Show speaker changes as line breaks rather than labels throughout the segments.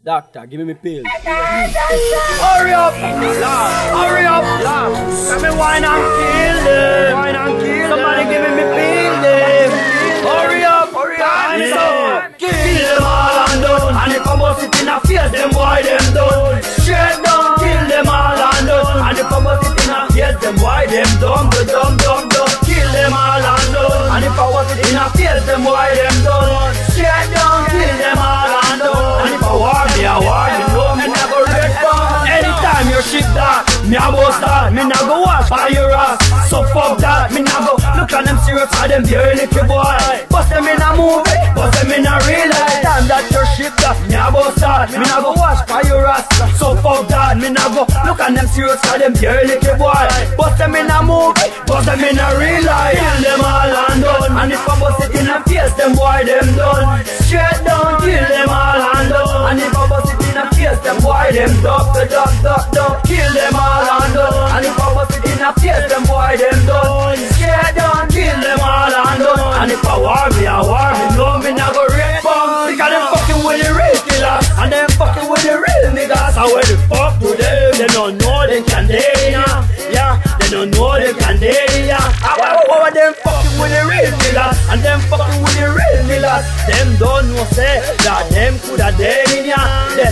Doctor, give me pills.
Hurry up! Hurry up! Come and wine and kill them. Somebody give me pills. Hurry up! Time up! Kill them all and done. And if I bust it in a face, them boy them done. Straight down, kill them all and done. And if I bust it in a face, them boy them done. Kill them all and done. And if I bust it in a face, them boy them done. Straight down, kill them all and done. And if I war me, know me never red ball. Anytime you shit that, me a bust that. Me nah go wash by your ass. So fuck that, me nah go look at them serious for them dear little boy. Bust them in a movie, bust them in a real life. Time that you shit that, me a bust that. Me nah go wash by your ass. So fuck that, me nah go look at them serious for them dear little boy. Bust them in a movie, bust them in a real life. Kill them all and done. And if I bust it in a face, them boy them done. Straight down, kill them all and done. And if I bust it in a face, them boy them duck. Kill them all and done. And if I bust it in a face, them boy them done. Straight down, kill them all and done. And if I war me, know me nah go rape them. Because them fucking with the real killers, and them fucking with the real niggas. So where the fuck to them? They don't know they can date ya. Yeah, they don't know they can date ya. How them fucking with the real killers, and them fucking with the real killers. Them don't know say that them coulda dated ya.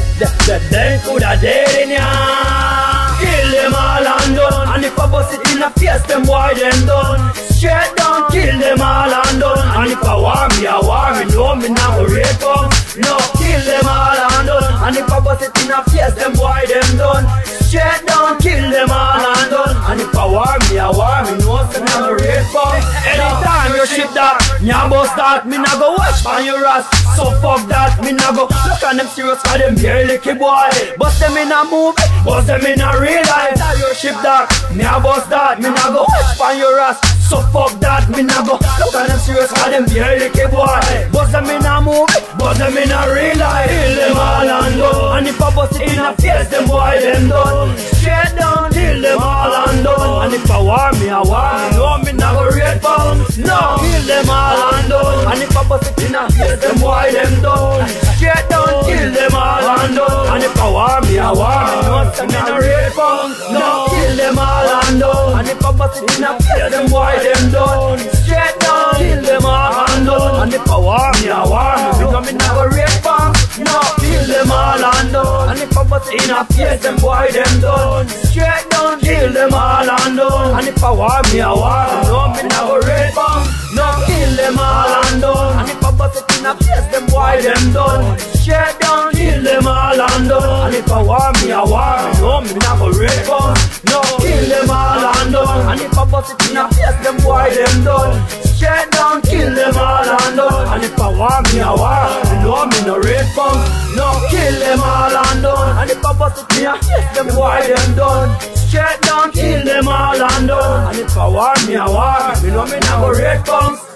Them coulda dated ya. Kill them all and done. And if I bust it in a face, them boy them done. Straight down, kill them all and done. And if I war me, know me nah go rape them. No, kill them all and done. And if I bust it in a face, them boy them done. Straight down, kill them all and done. And if I war me, know me nah go rape them. Anytime you shit that, me a bust that. Me nah go watch on your ass. So fuck that, me nah go look at them serious for them dear little boy. Bust them in a movie, bust them in a real life. Tell your ship that, me a bust that. Me nah go watch on your ass. So fuck that, me nah go look at them serious for them dear little boy. Bust them in a movie, bust them in a real life. Kill them all and done. And if I bust it in a face, them boy them done. Straight down, kill them all and done. And if I war me, know me nah go rape them. No, kill them all and done. And if I bust it in a face, them boy them done. Straight down, kill them all and done. And if I war me, know me nah rape them. No, kill them all and done. And if I bust it in a face, them boy them done. Straight down, kill them all and done. And if I war me, know me nah go rape them. No, kill them all and done. And if I bust it in a face, them boy them done. Straight down, kill them all and done. And if I war me, know me nah go rape them. No, kill them all and done. And if I bust it in a face, them boy them done. Straight down, kill them all and done. And if I war me, know me nah go rape them. No, kill them all and done. And if I bust it in a face, them boy them done. Straight down, kill them all and done. And if I war me, know me no rape them. No, kill them all and done. And if I bust it in a face, them boy them done. Straight down, kill them all and done. And if I war me, know me nah go rape them.